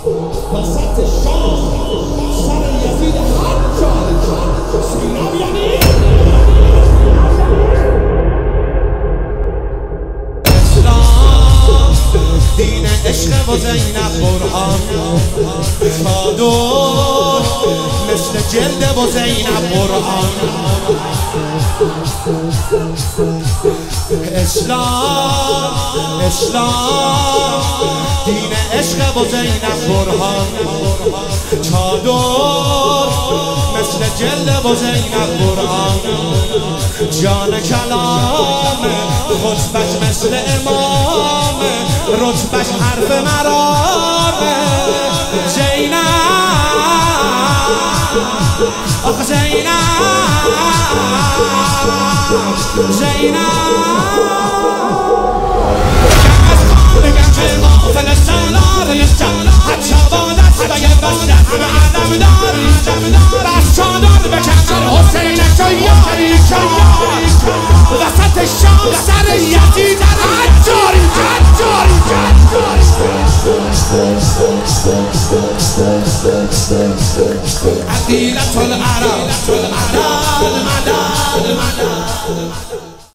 وسط شام سر یزید حجاج سینا یعنی اسلام دین عشق و زینب برهان چادر مثل جلد و زینب برهان اسلام دین عشق و زینب برهان چادر مثل جلد و زینب برهان جان کلام خطبش مثل امام رتبش حرف مرام زینب آخه زینب بگم که ما فلسطینار نیستم حتی با دستای بسته همه علم داری بس چادر بکن حسین شیاری وسط شام سر یزید حجاری عقیدة العرب